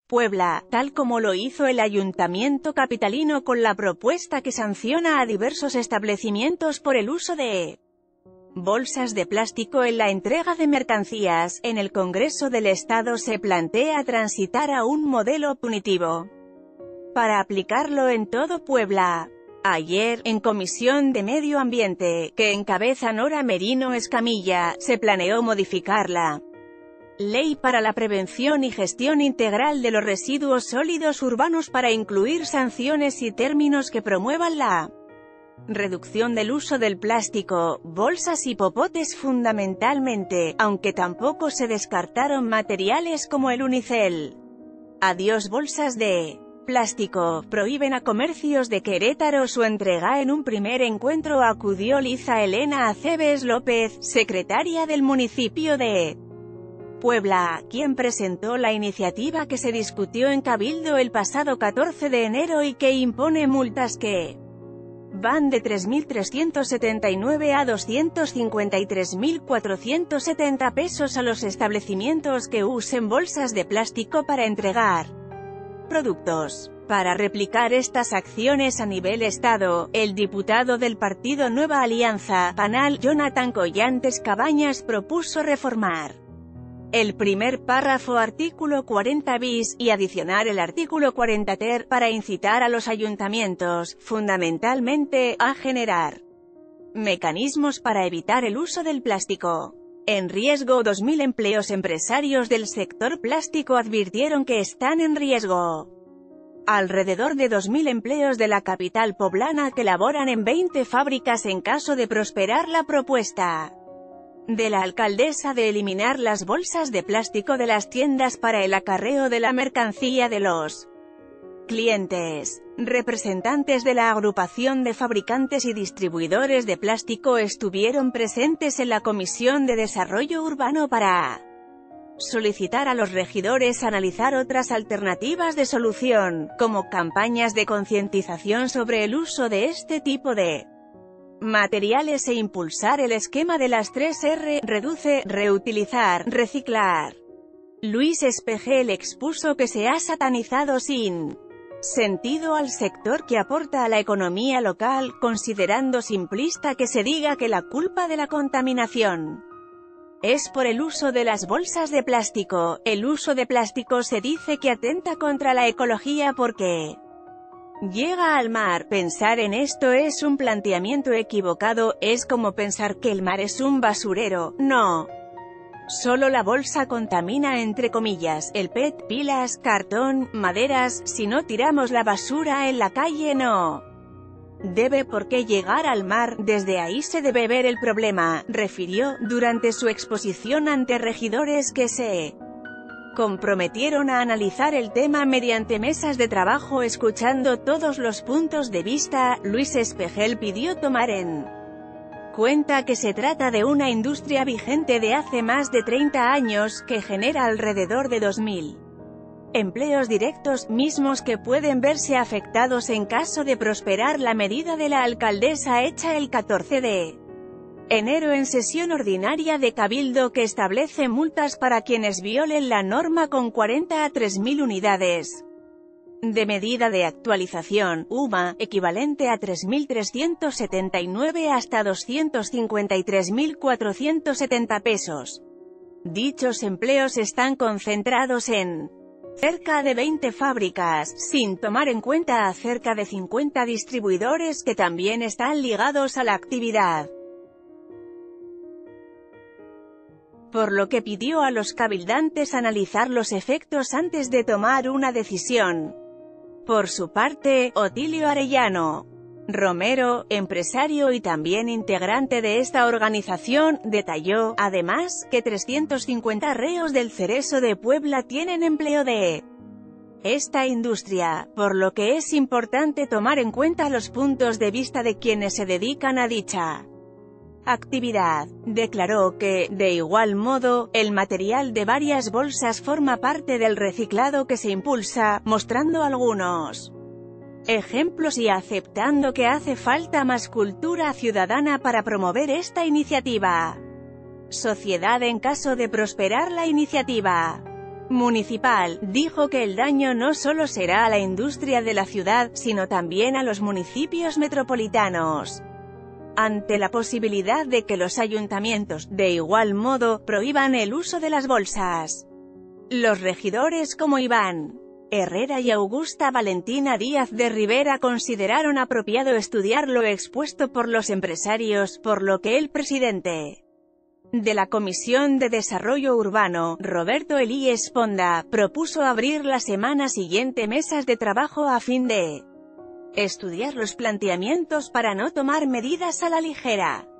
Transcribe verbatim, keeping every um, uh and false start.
Puebla, tal como lo hizo el Ayuntamiento capitalino con la propuesta que sanciona a diversos establecimientos por el uso de bolsas de plástico en la entrega de mercancías. En el Congreso del Estado se plantea transitar a un modelo punitivo para aplicarlo en todo Puebla. Ayer, en Comisión de Medio Ambiente, que encabeza Nora Merino Escamilla, se planeó modificar la Ley para la Prevención y Gestión Integral de los Residuos Sólidos Urbanos para incluir sanciones y términos que promuevan la reducción del uso del plástico, bolsas y popotes fundamentalmente, aunque tampoco se descartaron materiales como el unicel. Adiós bolsas de plástico. Prohíben a comercios de Querétaro su entrega. En un primer encuentro acudió Liza Elena Aceves López, secretaria del municipio de Puebla, quien presentó la iniciativa que se discutió en Cabildo el pasado catorce de enero y que impone multas que van de tres mil trescientos setenta y nueve a doscientos cincuenta y tres mil cuatrocientos setenta pesos a los establecimientos que usen bolsas de plástico para entregar productos. Para replicar estas acciones a nivel Estado, el diputado del partido Nueva Alianza, PANAL, Jonathan Collantes Cabañas propuso reformar el primer párrafo artículo cuarenta bis, y adicionar el artículo cuarenta ter, para incitar a los ayuntamientos, fundamentalmente, a generar mecanismos para evitar el uso del plástico en riesgo. dos mil empleos. Empresarios del sector plástico advirtieron que están en riesgo alrededor de dos mil empleos de la capital poblana que laboran en veinte fábricas en caso de prosperar la propuesta de la alcaldesa de eliminar las bolsas de plástico de las tiendas para el acarreo de la mercancía de los clientes. Representantes de la agrupación de fabricantes y distribuidores de plástico estuvieron presentes en la Comisión de Desarrollo Urbano para solicitar a los regidores analizar otras alternativas de solución, como campañas de concientización sobre el uso de este tipo de materiales e impulsar el esquema de las tres erre, reduce, reutilizar, reciclar. Luis Espejel expuso que se ha satanizado sin sentido al sector que aporta a la economía local, considerando simplista que se diga que la culpa de la contaminación es por el uso de las bolsas de plástico. El uso de plástico se dice que atenta contra la ecología porque llega al mar. Pensar en esto es un planteamiento equivocado. Es como pensar que el mar es un basurero. No. Solo la bolsa contamina, entre comillas. El P E T, pilas, cartón, maderas. Si no tiramos la basura en la calle, no debe por qué llegar al mar. Desde ahí se debe ver el problema, refirió, durante su exposición ante regidores que se comprometieron a analizar el tema mediante mesas de trabajo escuchando todos los puntos de vista. Luis Espejel pidió tomar en cuenta que se trata de una industria vigente de hace más de treinta años, que genera alrededor de dos mil empleos directos, mismos que pueden verse afectados en caso de prosperar la medida de la alcaldesa hecha el catorce de enero en sesión ordinaria de Cabildo, que establece multas para quienes violen la norma con cuarenta a tres mil unidades de medida de actualización, U M A, equivalente a tres mil trescientos setenta y nueve hasta doscientos cincuenta y tres mil cuatrocientos setenta pesos. Dichos empleos están concentrados en cerca de veinte fábricas, sin tomar en cuenta a cerca de cincuenta distribuidores que también están ligados a la actividad. Por lo que pidió a los cabildantes analizar los efectos antes de tomar una decisión. Por su parte, Otilio Arellano Romero, empresario y también integrante de esta organización, detalló, además, que trescientos cincuenta reos del Cerezo de Puebla tienen empleo de esta industria, por lo que es importante tomar en cuenta los puntos de vista de quienes se dedican a dicha actividad. Declaró que, de igual modo, el material de varias bolsas forma parte del reciclado que se impulsa, mostrando algunos ejemplos y aceptando que hace falta más cultura ciudadana para promover esta iniciativa. Sociedad en caso de prosperar la iniciativa. municipal, dijo que el daño no solo será a la industria de la ciudad, sino también a los municipios metropolitanos. Ante la posibilidad de que los ayuntamientos, de igual modo, prohíban el uso de las bolsas, los regidores como Iván Herrera y Augusta Valentina Díaz de Rivera consideraron apropiado estudiar lo expuesto por los empresarios, por lo que el presidente de la Comisión de Desarrollo Urbano, Roberto Elías Ponda, propuso abrir la semana siguiente mesas de trabajo a fin de estudiar los planteamientos para no tomar medidas a la ligera.